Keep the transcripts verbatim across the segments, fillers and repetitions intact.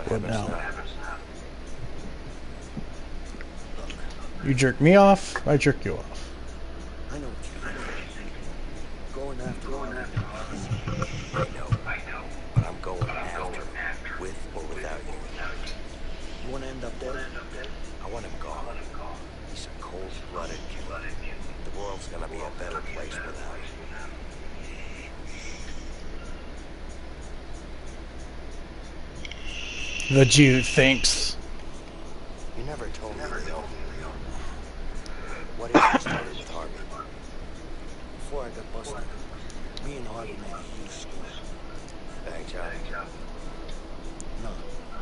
What now? You jerk me off, I jerk you off. I know what you're thinking. Going after, going after. I know, I know. But I'm going after, with or without you. You want to end up dead? I want him gone. He's a cold-blooded killer. The world's gonna be a better place without him. The Jew thinks. You never told me, Leo. What if you started with Harvey? Before I got busted, me and Harvey made a huge score. Bang job. No.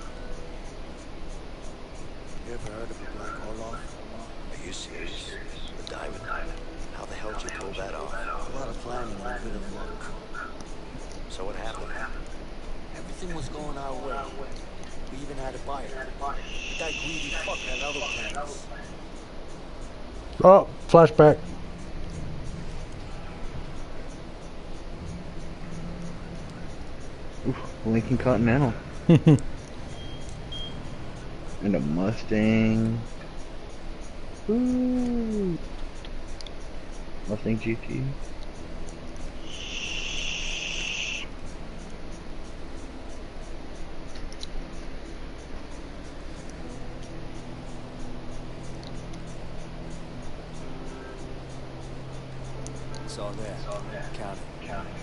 You ever heard of a Black Orlov? Are you serious? The diamond? How the hell did you pull that off? A lot of planning and a bit of luck. So what happened? Everything was going our way. We even had a buyer. That greedy fuck had other plans. Oh, flashback. Oof, Lincoln Continental. And a Mustang. Ooh. Mustang G T. It's all there. It's all there. Count it. Count it.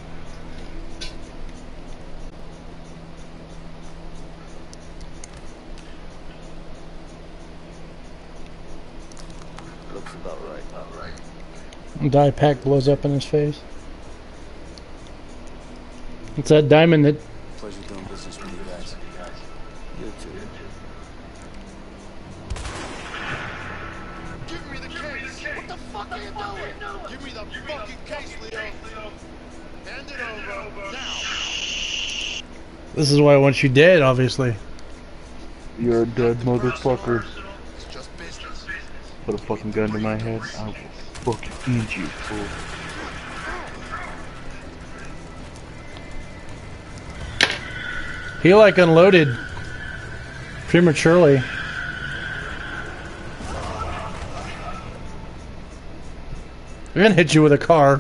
Looks about right. About right. Dye pack blows up in his face. It's that diamond that. Pleasure doing business with you guys. You too. Give me the case! What the fuck are you doing? Give me the fucking case, Leo! Hand it over, now! This is why I want you dead, obviously. You're a dead motherfucker. It's just business. Put a fucking gun to my head. I will fucking eat you, fool. He like unloaded prematurely. We're gonna hit you with a car.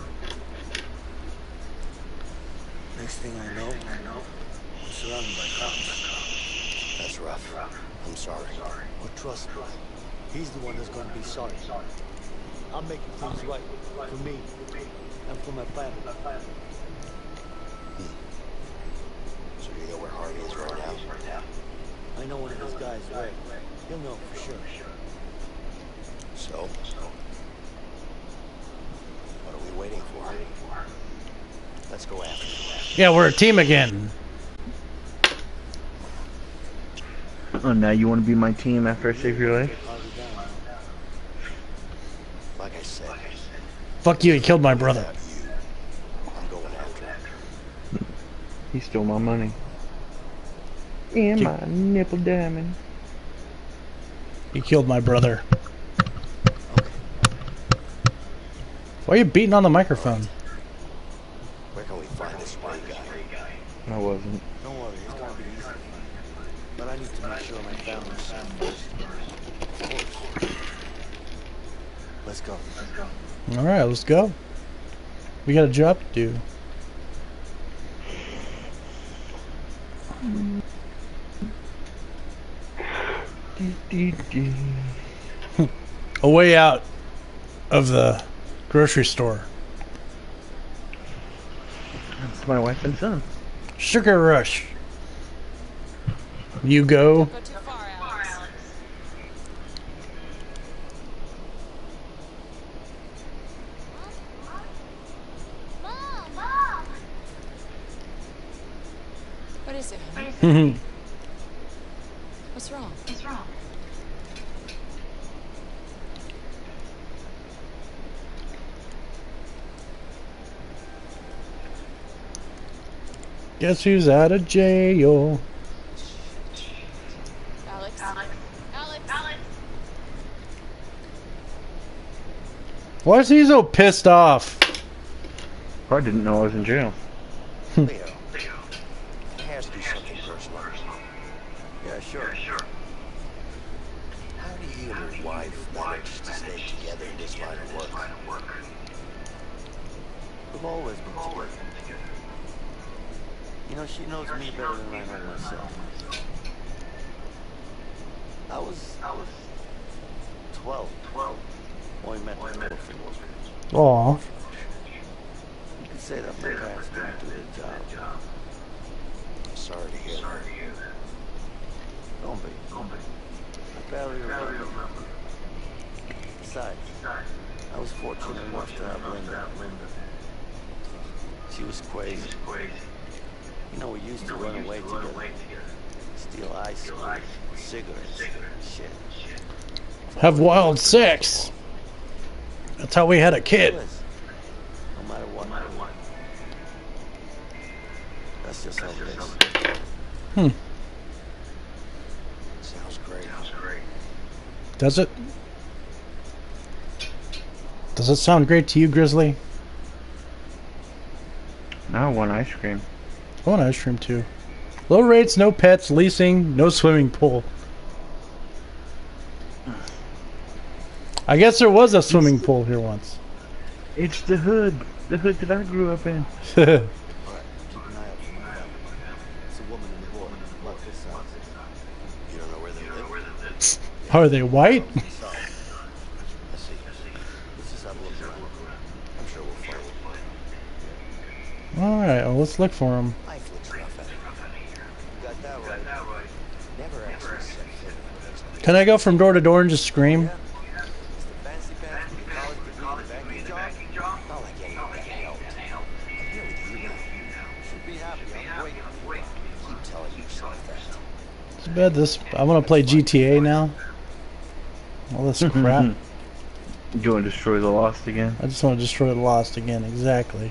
Next thing I know, I know, I'm surrounded by cops. That's rough. I'm sorry. But trust me, he's the one that's going to be sorry. I'm making things right for me and for my family. Hmm. So you know where Harvey is right now? I know one of his guys, right? He'll know for sure. So? What are we waiting for? Let's go after him. Yeah, we're a team again. Oh, now you want to be my team after I save your life? Like I said. Fuck you, he killed my brother. I'm going after him. He stole my money. And my nipple diamond. He killed my brother. Why are you beating on the microphone? Where can we find this white guy? I wasn't. Don't worry, it's gonna be easy. But I need to make sure my family's safe first. Of course. Let's go. Let's go. Alright, let's go. We got a job to do. A way out of the grocery store. That's my wife and son. Sugar rush. You go. Go too far, Alex. Mom, Mom. What is it, honey? What's wrong? What's wrong? Guess who's out of jail? Alex. Alex. Alex. Alex. Why is he so pissed off? I didn't know I was in jail. Leo, Leo, I have to do something personal. Yeah, sure. Yeah, sure. How do you and your wife manage to stay together in this line of work? We've always been together. You know, she knows me better than I know myself. I was, I was twelve, twelve when we met in the middle field. Aw. You could say that my parents didn't do their job. I'm sorry to hear that. Don't be. Don't be. I barely remember. Besides, I was fortunate enough to have Linda. She was crazy. You know, we used to run away together. Steal ice cream, cigarettes, shit. Have wild sex. That's how we had a kid. No matter what. That's just how it is. Hmm. Sounds great. Sounds great. Does it? Does it sound great to you, Grizzly? I want ice cream. I want ice cream too. Low rates, no pets, leasing, no swimming pool. I guess there was a swimming pool here once. It's the hood. The hood that I grew up in. Alright, keep an eye out for my family. It's a woman and a boy. Like this size. You don't know where they live? Are they white? Sorry. I see. Let's just have a look around. I'm sure we'll find it. Alright, well, let's look for them. I flicked rough at it. You got that right. Never actually set foot. Can I go from door to door and just scream? Yeah. It's the fancy pants with the college degree and the banking job. Not like any of that help. I'm here with you now. You should be happy. I'm waiting for you. Keep telling yourself that. It's bad this. I want to play G T A now. All this crap. You want to destroy the Lost again? I just want to destroy the Lost again. Exactly.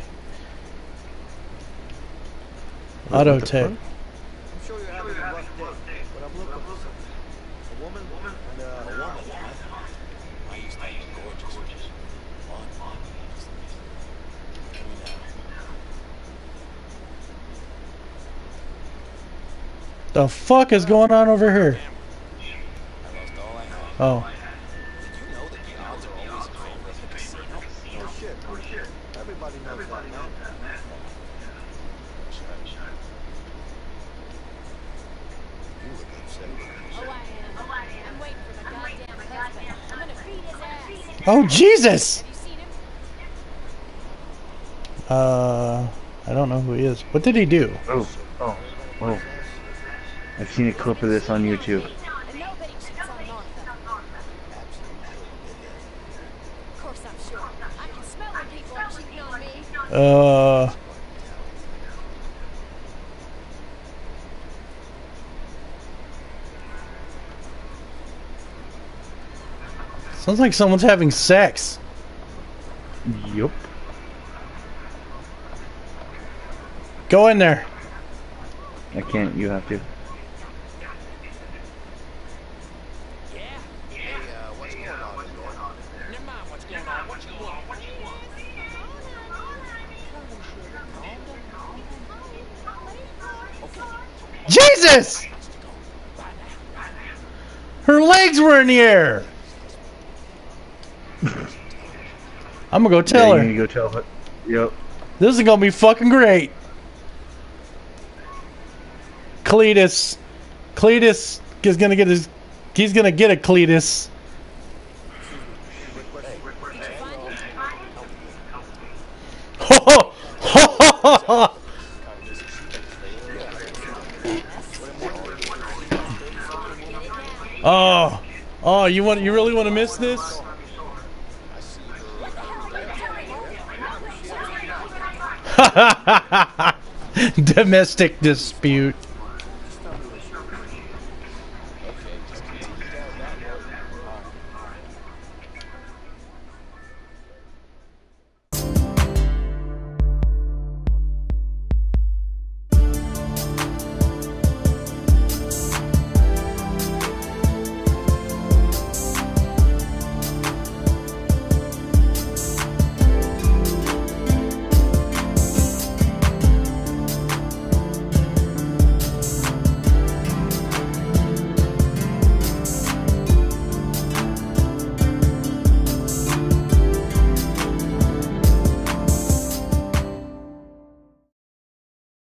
Auto tech. I'm sure you're having a rough day, but I'm looking for something. A woman, woman, and uh, a woman. I used to be gorgeous. On, on. Come now. The fuck is going on over here? I lost all I had. Oh. Did you know that the odds are always in favor of the casino? Oh shit, oh shit. Everybody knows that, man. You look upset. Oh, I am. Oh, I am. I'm waiting for my goddamn husband. I'm gonna beat his ass. Oh, Jesus! Have you seen him? Uh, I don't know who he is. What did he do? Oh, oh, oh. I've seen a clip of this on YouTube. And nobody cheats on Martha. Of course I'm sure. I can smell when people are cheating on me. Uh... Sounds like someone's having sex. Yup. Go in there. I can't. You have to. Hey, uh, what's going on? Never mind what's going on. What you want? What you want? Jesus! Her legs were in the air. I'm gonna go tell yeah, her. You need to go tell her. Yep. This is gonna be fucking great. Cletus. Cletus is gonna get his. He's gonna get a Cletus. Ho ho ho ho ho! Oh, oh! You want? You really want to miss this? Domestic dispute.